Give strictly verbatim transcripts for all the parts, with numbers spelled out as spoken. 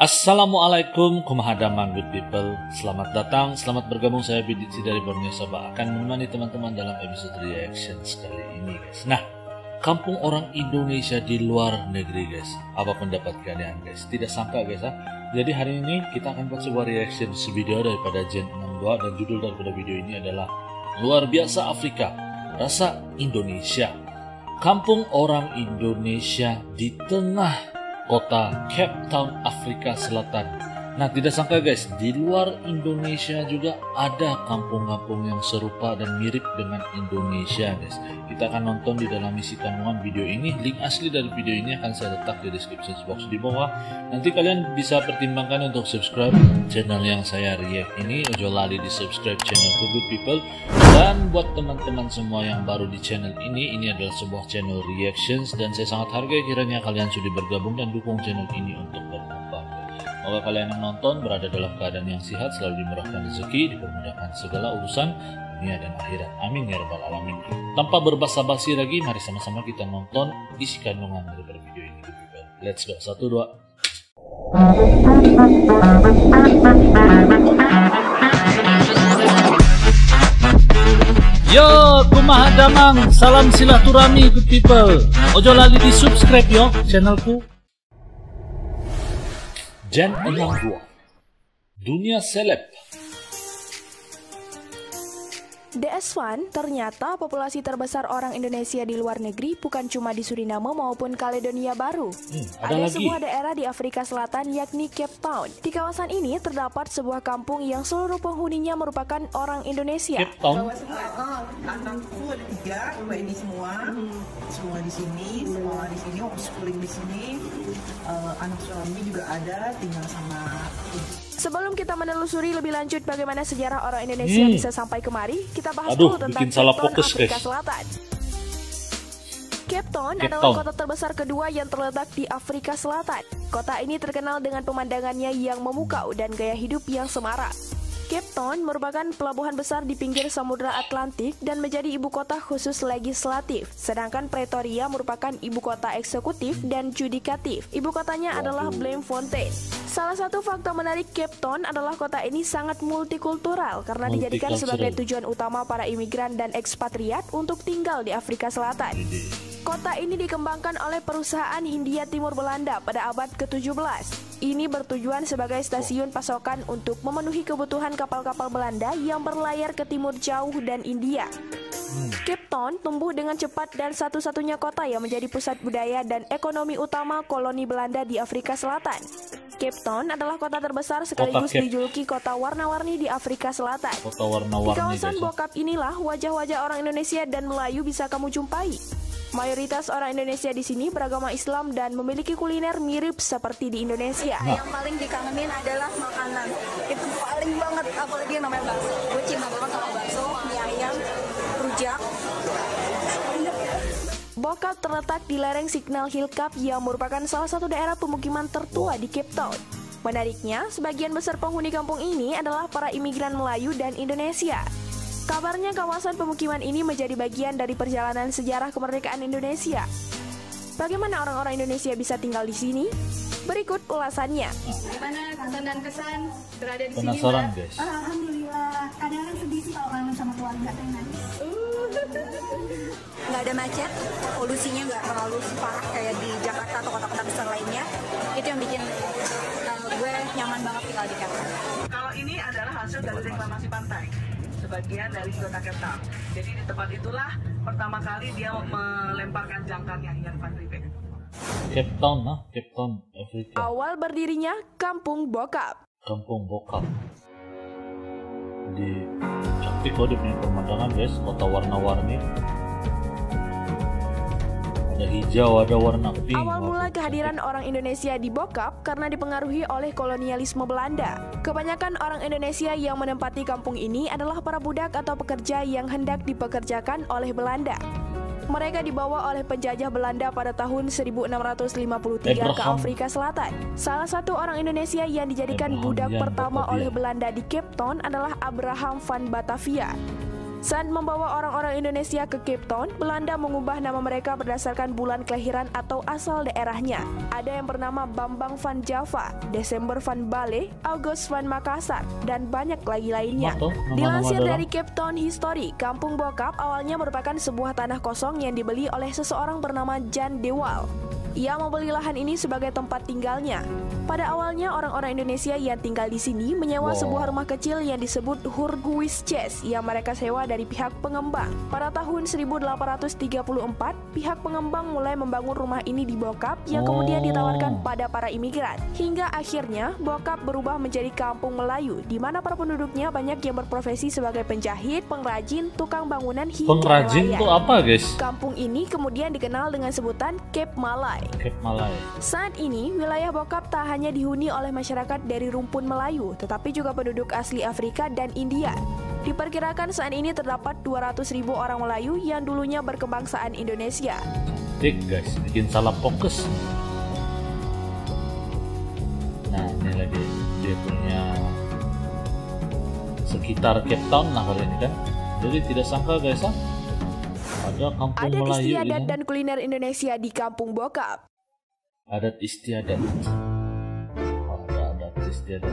Assalamualaikum, kumahadamang good people. Selamat datang, selamat bergabung. Saya Biditsi dari Borneo Sabah akan menemani teman-teman dalam episode reaction sekali ini, guys. Nah, kampung orang Indonesia di luar negeri, guys. Apa pendapat kalian, guys? Tidak sangka, guys. Ha? Jadi hari ini kita akan buat sebuah reaction video daripada Gen enam dua dan judul daripada video ini adalah Luar Biasa Afrika, Rasa Indonesia. Kampung orang Indonesia di tengah kota Cape Town, Afrika Selatan. Nah, tidak sangka guys, di luar Indonesia juga ada kampung-kampung yang serupa dan mirip dengan Indonesia, guys. Kita akan nonton di dalam isi kandungan video ini. Link asli dari video ini akan saya letak di description box di bawah. Nanti kalian bisa pertimbangkan untuk subscribe channel yang saya react ini. Ojo lali di subscribe channel Good People. Dan buat teman-teman semua yang baru di channel ini, ini adalah sebuah channel reactions dan saya sangat hargai kiranya kalian sudah bergabung dan dukung channel ini untuk berkembang. Semoga kalian yang nonton berada dalam keadaan yang sehat, selalu dimurahkan rezeki, dipermudahkan segala urusan dunia dan akhirat. Amin ya rabbal alamin. Tanpa berbasa-basi lagi, mari sama-sama kita nonton isi kandungan dari video ini. Let's go. Satu, dua. Yo, kumaha damang, salam silaturahmi good people. Ojo lali di subscribe yo channelku. Gen enam dua, dunia seleb. D S satu, ternyata populasi terbesar orang Indonesia di luar negeri bukan cuma di Suriname maupun Kaledonia Baru. Hmm, ada ada lagi. sebuah daerah di Afrika Selatan yakni Cape Town. Di kawasan ini terdapat sebuah kampung yang seluruh penghuninya merupakan orang Indonesia. Cape Town. Anakku ada tiga, dua ini semua, semua di sini, semua di sini, homeschooling di sini. Uh, anak suami juga ada, tinggal sama. Sebelum kita menelusuri lebih lanjut bagaimana sejarah orang Indonesia hmm. bisa sampai kemari, kita bahas Aduh, dulu tentang bikin Cape salah Town, fokus, Afrika guys. Selatan. Cape Town Cape adalah Town. kota terbesar kedua yang terletak di Afrika Selatan. Kota ini terkenal dengan pemandangannya yang memukau dan gaya hidup yang semarak. Cape Town merupakan pelabuhan besar di pinggir Samudra Atlantik dan menjadi ibu kota khusus legislatif. Sedangkan Pretoria merupakan ibu kota eksekutif dan judikatif. Ibu kotanya adalah Bloemfontein. Salah satu fakta menarik Cape Town adalah kota ini sangat multikultural karena dijadikan sebagai tujuan utama para imigran dan ekspatriat untuk tinggal di Afrika Selatan. Kota ini dikembangkan oleh perusahaan Hindia Timur Belanda pada abad ke tujuh belas. Ini bertujuan sebagai stasiun pasokan untuk memenuhi kebutuhan kapal-kapal Belanda yang berlayar ke timur jauh dan India. Cape Town tumbuh dengan cepat dan satu-satunya kota yang menjadi pusat budaya dan ekonomi utama koloni Belanda di Afrika Selatan. Cape Town adalah kota terbesar sekaligus kota dijuluki kota warna-warni di Afrika Selatan. Kota warna-warni. Di kawasan guys. Bokap inilah wajah-wajah orang Indonesia dan Melayu bisa kamu jumpai. Mayoritas orang Indonesia di sini beragama Islam dan memiliki kuliner mirip seperti di Indonesia. Nah. Yang paling dikangenin adalah makanan. Itu paling banget, apalagi yang namanya bakso. Gue cinta banget sama bakso, mie ayam, rujak. Bokap terletak di lereng Signal Hill Cap yang merupakan salah satu daerah pemukiman tertua di Cape Town. Menariknya, sebagian besar penghuni kampung ini adalah para imigran Melayu dan Indonesia. Kabarnya kawasan pemukiman ini menjadi bagian dari perjalanan sejarah kemerdekaan Indonesia. Bagaimana orang-orang Indonesia bisa tinggal di sini? Berikut ulasannya. Gimana kesan dan kesan berada di Penasaran, sini? guys. Alhamdulillah. Kadang-kadang sedih sih kalau kangen sama keluarga, kan. Nggak ada macet, polusinya nggak terlalu parah kayak di Jakarta atau kota-kota besar lainnya. Itu yang bikin uh, gue nyaman banget tinggal di Cape Town. Kalau ini adalah hasil dari reklamasi pantai, sebagian dari kota Cape Town. Jadi di tempat itulah pertama kali dia melemparkan jangkarnya Ian van Riebeeck. Cape Town, nah, Cape Town, Afrika. Awal berdirinya Kampung Bokap. Kampung Bokap. Di cantik kok dia punya pemandangan, guys. Kota warna-warni. Ada hijau, ada warna pink. Awal mula Waduh, kehadiran cantik. orang Indonesia di Bokap karena dipengaruhi oleh kolonialisme Belanda. Kebanyakan orang Indonesia yang menempati kampung ini adalah para budak atau pekerja yang hendak dipekerjakan oleh Belanda. Mereka dibawa oleh penjajah Belanda pada tahun seribu enam ratus lima puluh tiga ke Abraham. Afrika Selatan. Salah satu orang Indonesia yang dijadikan Abraham budak Jan pertama Batavia. oleh Belanda di Cape Town adalah Abraham van Batavia. Saat membawa orang-orang Indonesia ke Cape Town, Belanda mengubah nama mereka berdasarkan bulan kelahiran atau asal daerahnya. Ada yang bernama Bambang van Java, Desember van Bale, August van Makassar, dan banyak lagi lainnya. Mato, Dilansir dari Cape Town History, Kampung Bokap awalnya merupakan sebuah tanah kosong yang dibeli oleh seseorang bernama Jan de Waal. Ia membeli lahan ini sebagai tempat tinggalnya. Pada awalnya, orang-orang Indonesia yang tinggal di sini menyewa wow. sebuah rumah kecil yang disebut Hurguwisches yang mereka sewa dari pihak pengembang. Pada tahun seribu delapan ratus tiga puluh empat, pihak pengembang mulai membangun rumah ini di Bokap yang oh. kemudian ditawarkan pada para imigran. Hingga akhirnya, Bokap berubah menjadi kampung Melayu, di mana para penduduknya banyak yang berprofesi sebagai penjahit, pengrajin, tukang bangunan, hingga pengrajin itu apa, guys? Kampung ini kemudian dikenal dengan sebutan Cape Malay. Cape Malay. Saat ini, wilayah Bokap tak hanya dihuni oleh masyarakat dari rumpun Melayu, tetapi juga penduduk asli Afrika dan India. Diperkirakan saat ini terdapat dua ratus ribu orang Melayu yang dulunya berkebangsaan Indonesia. Tik guys, bikin salah fokus. Nah, ini lagi dia punya sekitar Cape Town lah kali ini kan. Jadi tidak sangka guys, ah. Ada kampung Adat Melayu istiadat ini. dan kuliner Indonesia di Kampung Bokap. Adat istiadat. Oh, ada adat istiadat.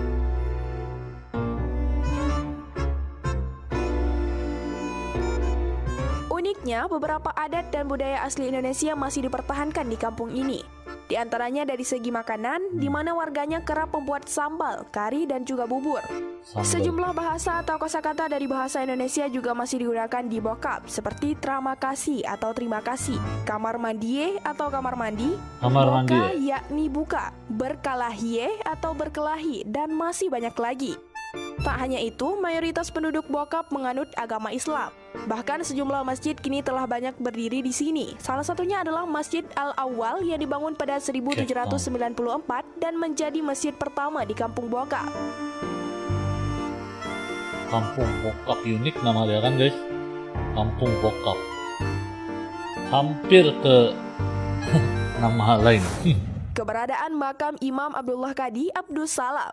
Uniknya, beberapa adat dan budaya asli Indonesia masih dipertahankan di kampung ini. Di antaranya dari segi makanan, di mana warganya kerap membuat sambal, kari, dan juga bubur. Sambal. Sejumlah bahasa atau kosakata dari bahasa Indonesia juga masih digunakan di Bokap, seperti terima kasih atau terima kasih, kamar mandie atau kamar mandi, kamar boka mandi yakni buka, berkalahie atau berkelahi, dan masih banyak lagi. Tak hanya itu, mayoritas penduduk Bokap menganut agama Islam. Bahkan sejumlah masjid kini telah banyak berdiri di sini. Salah satunya adalah Masjid Al-Awwal yang dibangun pada seribu tujuh ratus sembilan puluh empat dan menjadi masjid pertama di Kampung Bokap. Kampung Bokap unik nama dia kan guys. Kampung Bokap. Hampir ke nama lain. Keberadaan makam Imam Abdullah Qadi Abdus Salam.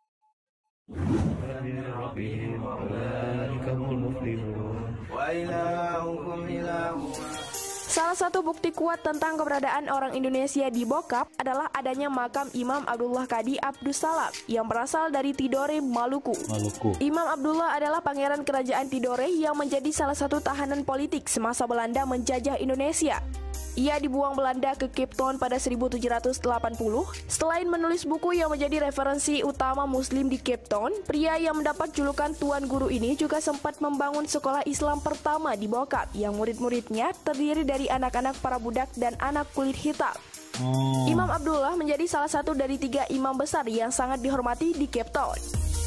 Salah satu bukti kuat tentang keberadaan orang Indonesia di Bokap adalah adanya makam Imam Abdullah Qadi Abdus Salam yang berasal dari Tidore, Maluku. Maluku. Imam Abdullah adalah pangeran kerajaan Tidore yang menjadi salah satu tahanan politik semasa Belanda menjajah Indonesia. Ia dibuang Belanda ke Cape Town pada seribu tujuh ratus delapan puluh. Selain menulis buku yang menjadi referensi utama Muslim di Cape Town, pria yang mendapat julukan Tuan Guru ini juga sempat membangun sekolah Islam pertama di Bokap yang murid-muridnya terdiri dari anak-anak para budak dan anak kulit hitam. Hmm. Imam Abdullah menjadi salah satu dari tiga imam besar yang sangat dihormati di Cape Town.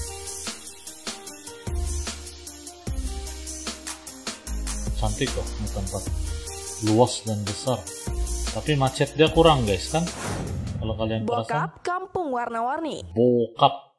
Cantik kok tempat. Luas dan besar, tapi macet dia kurang guys kan. Kalau kalian Bokap, perasan, kampung warna-warni. Bokap,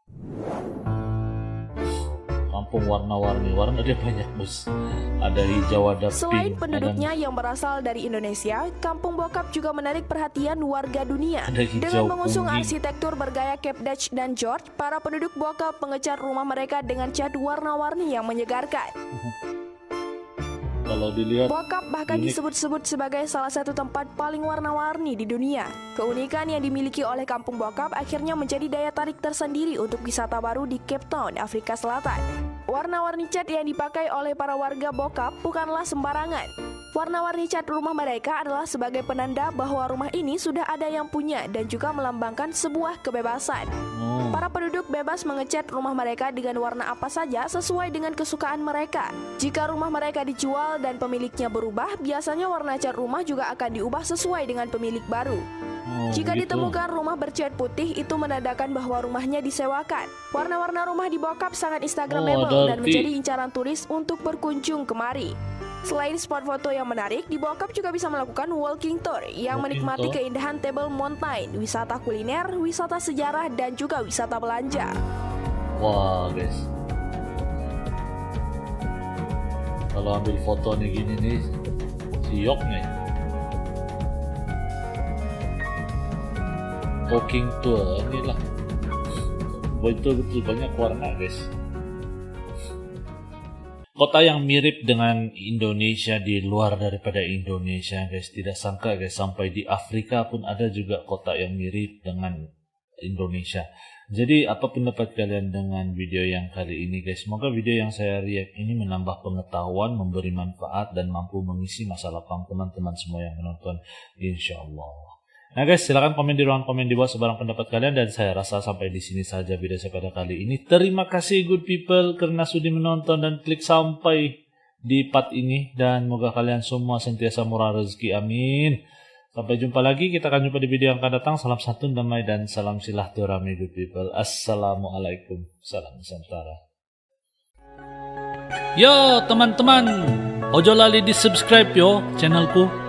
kampung warna-warni, warna dia banyak bos. Ada hijau, ada pink. Selain penduduknya ada... yang berasal dari Indonesia, Kampung Bokap juga menarik perhatian warga dunia. Hijau, dengan mengusung kuning. arsitektur bergaya Cape Dutch dan George, para penduduk Bokap mengecat rumah mereka dengan cat warna-warni yang menyegarkan. Kalau dilihat, Bokap bahkan unik. disebut-sebut sebagai salah satu tempat paling warna-warni di dunia. Keunikan yang dimiliki oleh Kampung Bokap akhirnya menjadi daya tarik tersendiri untuk wisata baru di Cape Town, Afrika Selatan. Warna-warni cat yang dipakai oleh para warga Bokap bukanlah sembarangan. Warna-warni cat rumah mereka adalah sebagai penanda bahwa rumah ini sudah ada yang punya dan juga melambangkan sebuah kebebasan. Hmm. Para penduduk bebas mengecat rumah mereka dengan warna apa saja sesuai dengan kesukaan mereka. Jika rumah mereka dijual dan pemiliknya berubah, biasanya warna cat rumah juga akan diubah sesuai dengan pemilik baru. Oh, Jika gitu. ditemukan rumah bercat putih, itu menandakan bahwa rumahnya disewakan. Warna-warna rumah di Bokap sangat instagramable Oh, dan menjadi incaran turis untuk berkunjung kemari. Selain spot foto yang menarik, di Bokap juga bisa melakukan walking tour yang Walking menikmati tour? keindahan Table Mountain, wisata kuliner, wisata sejarah, dan juga wisata belanja. Wah guys, kalau ambil foto nih gini nih, siok nih. Walking tour inilah, betul-betul banyak warna guys. kota yang mirip dengan Indonesia di luar daripada Indonesia, guys. Tidak sangka, guys, sampai di Afrika pun ada juga kota yang mirip dengan Indonesia. Jadi apa pendapat kalian dengan video yang kali ini, guys? Semoga video yang saya react ini menambah pengetahuan, memberi manfaat, dan mampu mengisi masa lapang teman-teman semua yang menonton, insya Allah. Nah guys, silahkan komen di ruang komen di bawah sebarang pendapat kalian, dan saya rasa sampai di sini saja video saya pada kali ini. Terima kasih good people karena sudah menonton dan klik sampai di part ini, dan semoga kalian semua sentiasa murah rezeki, amin. Sampai jumpa lagi, kita akan jumpa di video yang akan datang. Salam santun, damai, dan salam silaturahmi good people. Assalamualaikum, salam Nusantara. Yo teman-teman, ojo lali di subscribe yo channelku.